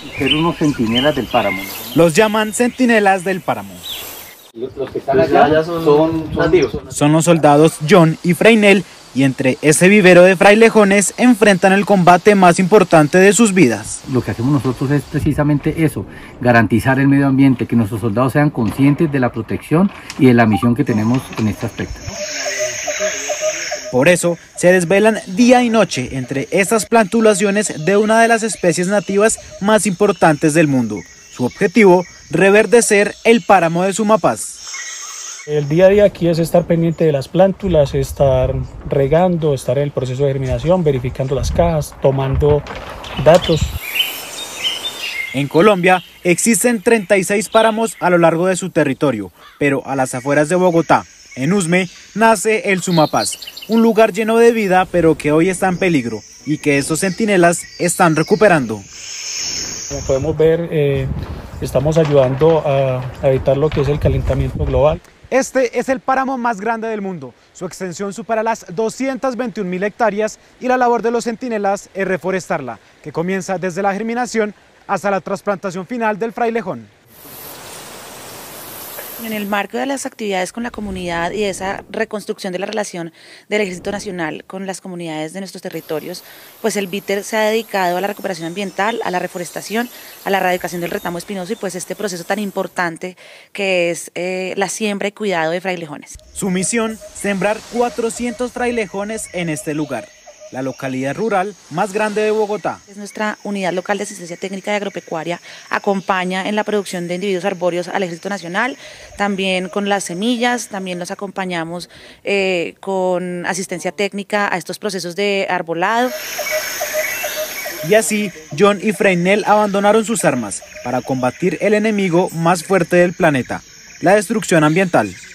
Ser unos centinelas del páramo. Los llaman centinelas del páramo. Los que están allá son nativos. Son los soldados John y Freinel, y entre ese vivero de frailejones enfrentan el combate más importante de sus vidas. Lo que hacemos nosotros es precisamente eso, garantizar el medio ambiente, que nuestros soldados sean conscientes de la protección y de la misión que tenemos en este aspecto. Por eso se desvelan día y noche entre estas plantulaciones de una de las especies nativas más importantes del mundo. Su objetivo, reverdecer el páramo de Sumapaz. El día a día aquí es estar pendiente de las plántulas, estar regando, estar en el proceso de germinación, verificando las cajas, tomando datos. En Colombia existen 36 páramos a lo largo de su territorio, pero a las afueras de Bogotá, en Usme, nace el Sumapaz, un lugar lleno de vida pero que hoy está en peligro y que estos centinelas están recuperando. Como podemos ver, estamos ayudando a evitar lo que es el calentamiento global. Este es el páramo más grande del mundo. Su extensión supera las 221.000 hectáreas y la labor de los centinelas es reforestarla, que comienza desde la germinación hasta la trasplantación final del frailejón. En el marco de las actividades con la comunidad y de esa reconstrucción de la relación del Ejército Nacional con las comunidades de nuestros territorios, pues el BITER se ha dedicado a la recuperación ambiental, a la reforestación, a la erradicación del retamo espinoso y pues este proceso tan importante que es la siembra y cuidado de frailejones. Su misión, sembrar 400 frailejones en este lugar, la localidad rural más grande de Bogotá. Es nuestra unidad local de asistencia técnica y agropecuaria, acompaña en la producción de individuos arbóreos al Ejército Nacional, también con las semillas, también nos acompañamos con asistencia técnica a estos procesos de arbolado. Y así, John y Freinel abandonaron sus armas para combatir el enemigo más fuerte del planeta, la destrucción ambiental.